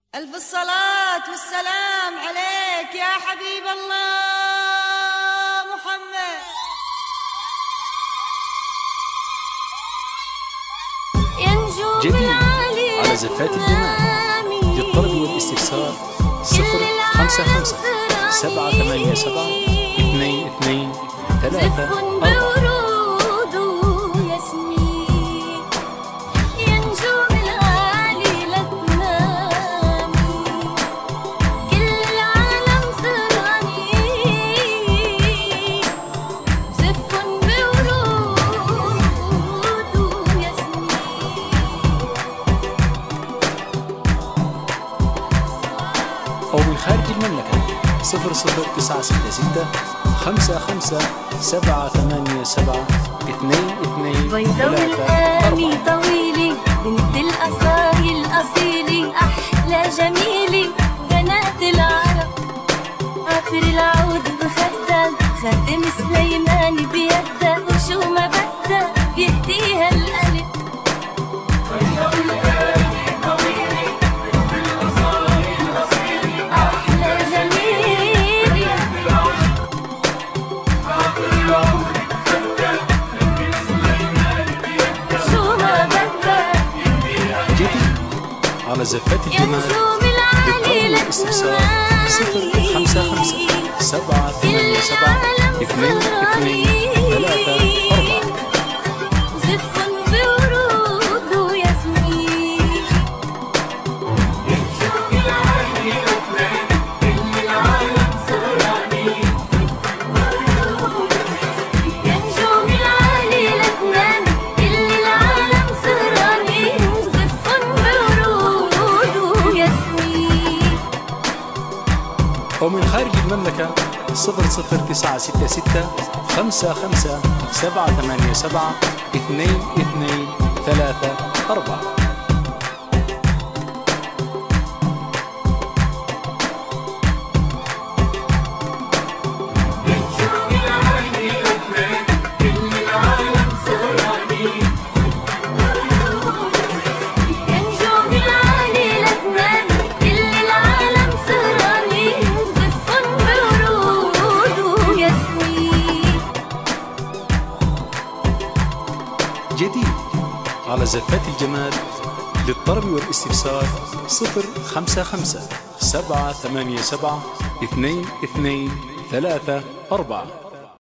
ألف الصلاة والسلام عليك يا حبيب الله محمد. جديد على زفات الجمال للطلب والاستفسار 055 787 22 34. أو من خارج المملكة 00966 55 787 22 بيضاء الآمي طويلي بنت الأصايل الأصيلي أحلى جميلي بنات العرب عطر العود بخدها خاتم سليماني بيدها وشو ما بدها بيهديها القلب. بيضاء الآمي طويلي بنت الأصايل الأصيلي أحلى جميلي عطر العود على زفات الجمال للطلب والاستفسار 055 787 22 34. زف بورود وياسمين ينشوف العالي لبنان كل العالم سهراني. ينشوف العالي لبنان كل العالم سهراني. زف بورود وياسمين. ومن خارج المملكة 00966 55 787 22 34. جديد على زفات الجمال للطلب والاستفسار 055 787 22 34.